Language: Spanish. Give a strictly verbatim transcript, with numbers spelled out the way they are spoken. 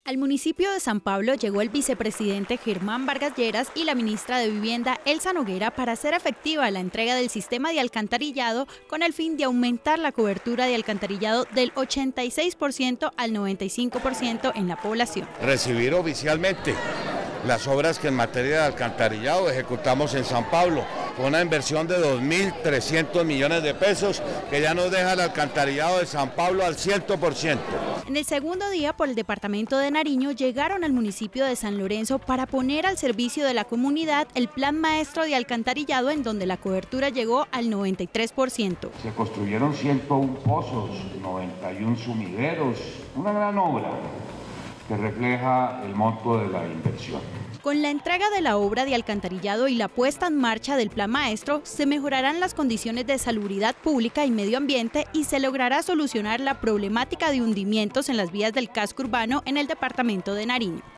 Al municipio de San Pablo llegó el vicepresidente Germán Vargas Lleras y la ministra de Vivienda Elsa Noguera para hacer efectiva la entrega del sistema de alcantarillado con el fin de aumentar la cobertura de alcantarillado del ochenta y seis por ciento al noventa y cinco por ciento en la población. Recibir oficialmente las obras que en materia de alcantarillado ejecutamos en San Pablo, con una inversión de dos mil trescientos millones de pesos que ya nos deja el alcantarillado de San Pablo al cien por ciento. En el segundo día, por el departamento de Nariño, llegaron al municipio de San Lorenzo para poner al servicio de la comunidad el plan maestro de alcantarillado, en donde la cobertura llegó al noventa y tres por ciento. Se construyeron ciento uno pozos, noventa y uno sumideros, una gran obra que refleja el monto de la inversión. Con la entrega de la obra de alcantarillado y la puesta en marcha del plan maestro, se mejorarán las condiciones de salubridad pública y medio ambiente y se logrará solucionar la problemática de hundimientos en las vías del casco urbano en el departamento de Nariño.